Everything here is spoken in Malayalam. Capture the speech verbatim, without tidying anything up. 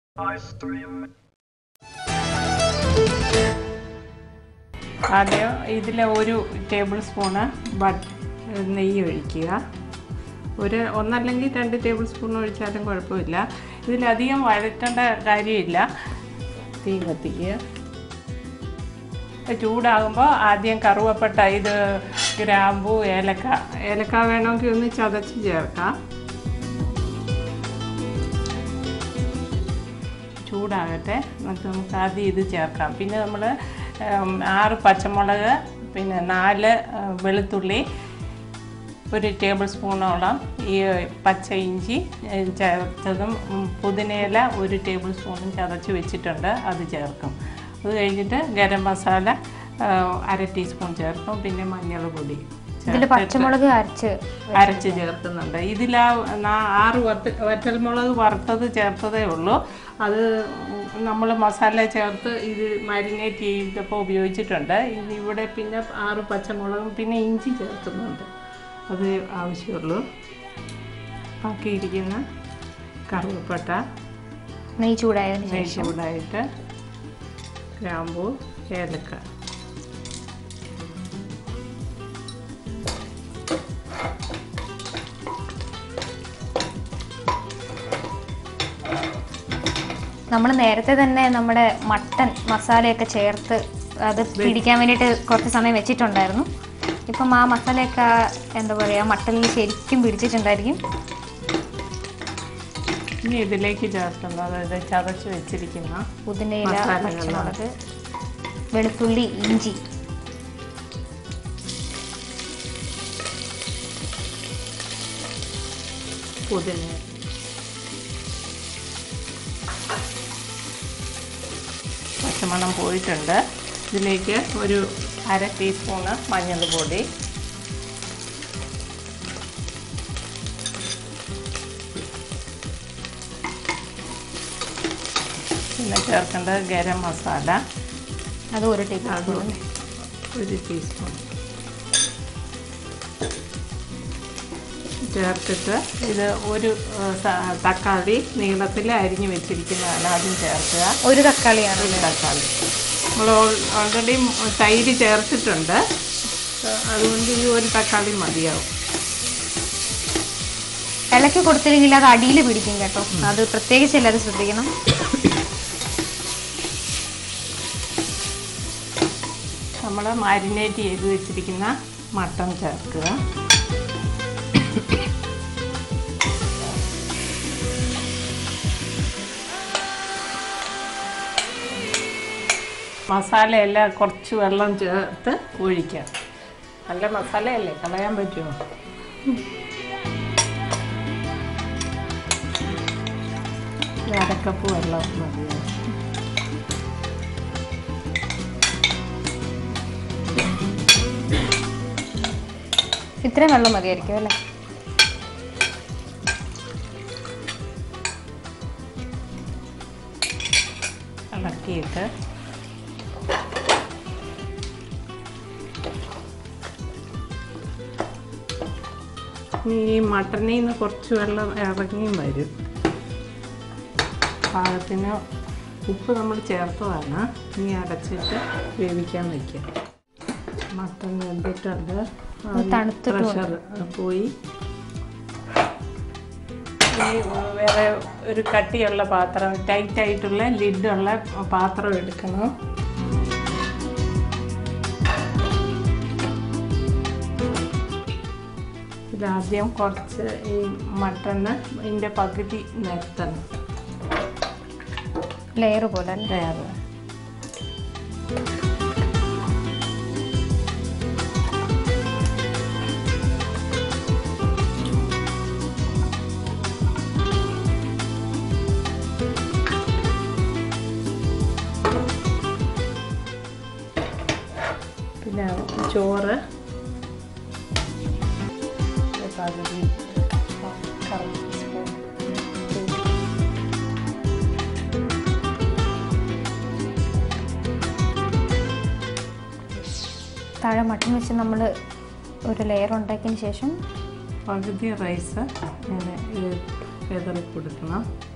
ആദ്യം ഇതിൽ ഒരു ടേബിൾ സ്പൂണ് ബട്ട് നെയ്യ് ഒഴിക്കുക. ഒരു ഒന്നല്ലെങ്കിൽ രണ്ട് ടേബിൾ സ്പൂൺ ഒഴിച്ചാലും കുഴപ്പമില്ല. ഇതിലധികം വഴറ്റേണ്ട കാര്യമില്ല. തീ കത്തിക്കുക. ചൂടാകുമ്പോൾ ആദ്യം കറുവപ്പട്ട, ഇത് ഗ്രാമ്പൂ, ഏലക്ക ഏലക്ക വേണമെങ്കിൽ ഒന്ന് ചതച്ച് ചേർക്കാം. ചൂടാകട്ടെ, എന്നിട്ട് നമുക്ക് ആദ്യം ഇത് ചേർക്കാം. പിന്നെ നമ്മൾ ആറ് പച്ചമുളക്, പിന്നെ നാല് വെളുത്തുള്ളി, ഒരു ടേബിൾ സ്പൂണോളം ഈ പച്ച ഇഞ്ചി ചേർത്തതും പുതിനയില ഒരു ടേബിൾ സ്പൂണും ചതച്ച് വെച്ചിട്ടുണ്ട്, അത് ചേർക്കും. അത് കഴിഞ്ഞിട്ട് ഗരം മസാല അര ടീസ്പൂൺ ചേർക്കും. പിന്നെ മഞ്ഞൾ പൊടി പച്ചമുളക് അരച്ച് അരച്ച് ചേർക്കുന്നുണ്ട്. ഇതിൽ ആ ആറ് വറ്റ വറ്റൽമുളക് വറുത്തത് ചേർത്തതേ ഉള്ളൂ. അത് നമ്മൾ മസാല ചേർത്ത് ഇത് മാരിനേറ്റ് ചെയ്തപ്പോൾ ഉപയോഗിച്ചിട്ടുണ്ട്. ഇത് ഇവിടെ പിന്നെ ആറ് പച്ചമുളകും പിന്നെ ഇഞ്ചി ചേർക്കുന്നുണ്ട്, അത് ആവശ്യമുള്ളൂ. ബാക്കിയിരിക്കുന്ന കറുവപ്പട്ട, നെയ്യ് ചൂടായ നെയ്യ് ചൂടായിട്ട് ഗ്രാമ്പൂ, ഏലക്ക, നമ്മൾ നേരത്തെ തന്നെ നമ്മുടെ മട്ടൻ മസാലയൊക്കെ ചേർത്ത് അത് പിടിക്കാൻ വേണ്ടിയിട്ട് കുറച്ച് സമയം വെച്ചിട്ടുണ്ടായിരുന്നു. ഇപ്പം ആ മസാലയൊക്കെ എന്താ പറയുക മട്ടനിൽ ശരിക്കും പിടിച്ചിട്ടുണ്ടായിരിക്കും. ഇനി ഇതിലേക്ക് ചേർക്കുന്നത് ഇത് ചതച്ച് വെച്ചിരിക്കുന്ന പുതിനയില, പച്ചമുളക്, വെളുത്തുള്ളി, ഇഞ്ചി, പുതിന, പച്ചമണം പോയിട്ടുണ്ട്. ഇതിലേക്ക് ഒരു അര ടീസ്പൂണ് മഞ്ഞൾ പൊടി, പിന്നെ ചേർക്കേണ്ടത് ഗരം മസാല, അത് ഒരു ടീസ്പൂൺ ഒരു ടീസ്പൂൺ ചേർത്തിട്ട് ഇത് ഒരു തക്കാളി നീളത്തിൽ അരിഞ്ഞ് വെച്ചിരിക്കുന്നതാണ്, അതും ചേർക്കുക. ഒരു തക്കാളിയാണ് ഒരു തക്കാളി നമ്മൾ ഓൾറെഡി തൈര് ചേർത്തിട്ടുണ്ട്, അതുകൊണ്ട് ഈ ഒരു തക്കാളി മതിയാവും. ഇളക്കി കൊടുത്തില്ലെങ്കിൽ അത് അടിയിൽ പിടിക്കും കേട്ടോ, അത് പ്രത്യേകിച്ച് എല്ലാവരും ശ്രദ്ധിക്കണം. നമ്മൾ മാരിനേറ്റ് ചെയ്ത് വെച്ചിരിക്കുന്ന മട്ടൺ ചേർക്കുക. മസാലയെല്ലാം കുറച്ച് വെള്ളം ചേർത്ത് ഒഴിക്കാം. നല്ല മസാലയല്ലേ, കളയാൻ പറ്റുമോ? അരക്കപ്പ് വെള്ളം മതിയോ? ഇത്രയും വെള്ളം മതിയായിരിക്കും അല്ലേ? ഇളക്കിയിട്ട് ഈ മട്ടണിൽ നിന്ന് കുറച്ച് വെള്ളം ഇറങ്ങിയും വരും. പാകത്തിന് ഉപ്പ് നമ്മൾ ചേർത്തതാണ്. ഇനി അടച്ചിട്ട് വേവിക്കാൻ വയ്ക്കാം. മട്ടൺ വെന്തിട്ടുണ്ട്, പ്രഷർ പോയി. ഇനി വേറെ ഒരു കട്ടിയുള്ള പാത്രം, ടൈറ്റായിട്ടുള്ള ലിഡുള്ള പാത്രം എടുക്കണം. ഇതാദ്യം കുറച്ച് ഈ മട്ടണ് ഇതിൻ്റെ പകുതി നിരത്തണം, ലെയർ പോലെ ലെയർ. പിന്നെ ചോറ് പകുതി താഴെ മട്ടൺ വെച്ച് നമ്മൾ ഒരു ലെയർ ഉണ്ടാക്കിയതിന് ശേഷം പകുതി റൈസ് ഇങ്ങനെ വിതറി കൊടുക്കണം.